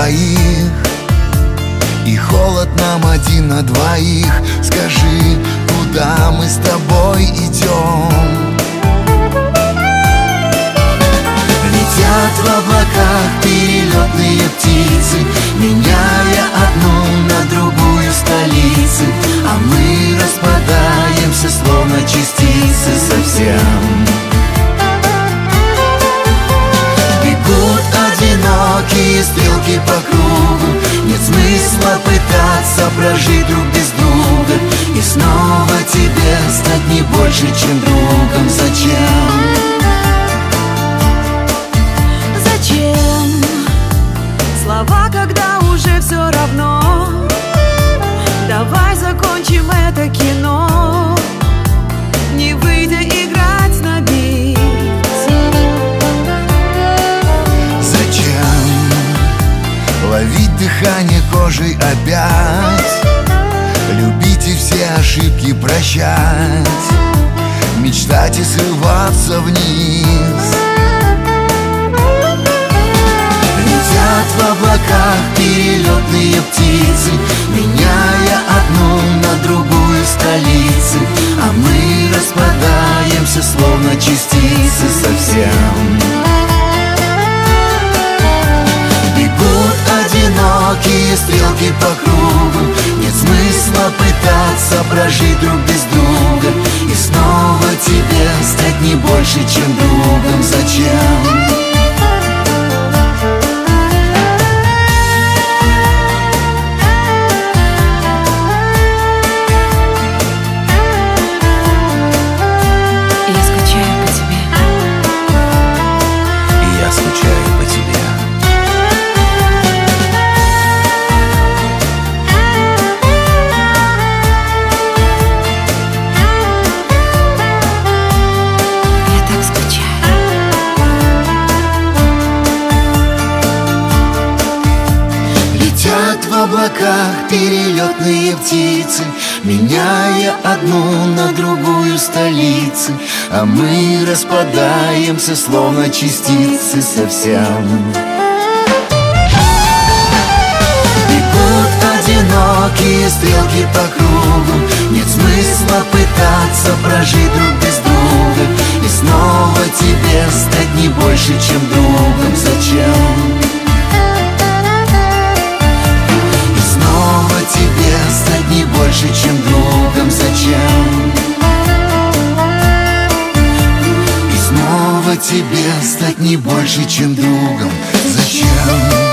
двоих, и холод нам один на двоих. Скажи, куда мы с тобой идем? Летят в облаках перелетные птицы, меняя одну на другую столицы, а мы распадаемся, словно частицы совсем. Бегут одинокие стрелки по кругу, нет смысла пытаться прожить друг без друга, и снова тебе стать не больше, чем другом. Зачем? Зачем слова, когда уже все равно? Давай закончим это кино, не выйдя играть на бис. Зачем ловить дыхание кожей опять, любить и все ошибки прощать, мечтать и срываться вниз? Летят в облаках перелетные птицы, меняя одну на другую столицы, а мы распадаемся, словно частицы совсем. Бегут одинокие стрелки по кругу, нет смысла пытаться прожить друг без друга, и снова тебе стать не больше, чем другом. Зачем? В облаках перелетные птицы, меняя одну на другую столицы, а мы распадаемся, словно частицы совсем. Бегут одинокие стрелки по кругу, нет смысла пытаться прожить друг без друга, и снова тебе стать не больше, чем другом. Зачем? Тебе стать не больше, чем другом. Зачем? И снова тебе стать не больше, чем другом. Зачем?